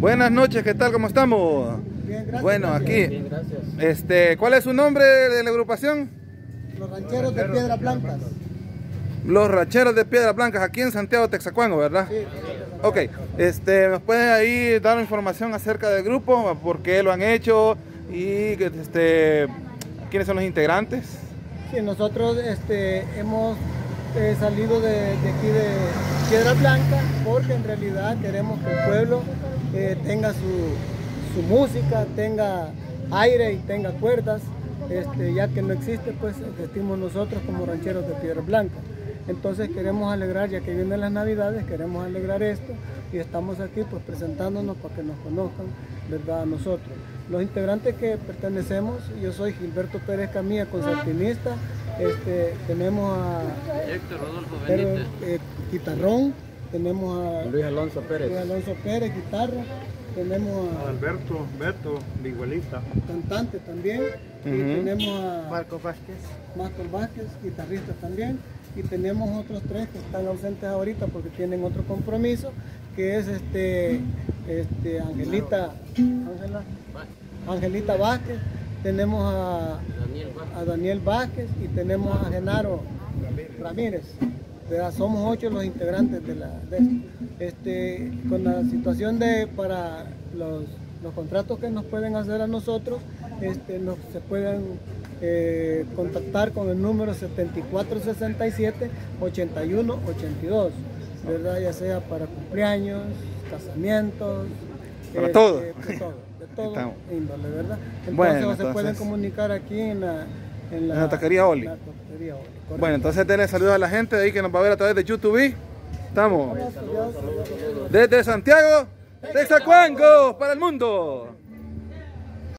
Buenas noches, ¿qué tal? ¿Cómo estamos? Bien, gracias. Bueno, aquí. Bien, gracias. ¿Cuál es su nombre de la agrupación? Los rancheros de Piedras Blancas. Los Rancheros de Piedras Blancas, aquí en Santiago Texacuango, ¿verdad? Sí. Ok, ¿nos pueden ahí dar información acerca del grupo? ¿Por qué lo han hecho? Y ¿quiénes son los integrantes? Sí, nosotros hemos salido de aquí de Piedras Blancas porque en realidad queremos que el pueblo tenga su música, tenga aire y tenga cuerdas, ya que no existe, pues existimos nosotros como rancheros de Piedras Blancas. Entonces queremos alegrar, ya que vienen las Navidades, queremos alegrar esto y estamos aquí pues presentándonos para que nos conozcan, ¿verdad? A nosotros. Los integrantes que pertenecemos, yo soy Gilberto Pérez Camilla, concertinista, tenemos a Héctor Rodolfo Benítez, guitarrón, tenemos a Luis Alonso Pérez, guitarra, tenemos a Alberto, Beto, vihuelista, cantante también, y tenemos a Marco Vázquez, guitarrista también, y tenemos otros tres que están ausentes ahorita porque tienen otro compromiso, que es Angelita Vázquez, tenemos a Daniel Vázquez y tenemos a Genaro Ramírez. Somos 8 los integrantes de esto. Con la situación para los contratos que nos pueden hacer a nosotros, se pueden contactar con el número 7467-8182, ¿verdad? Ya sea para cumpleaños, casamientos, para todo. De todo índole, ¿verdad? Entonces, bueno, se pueden comunicar aquí en la taquería Oli. Bueno, entonces denle saludos a la gente de ahí que nos va a ver a través de YouTube. Estamos desde Santiago Texacuango para el mundo.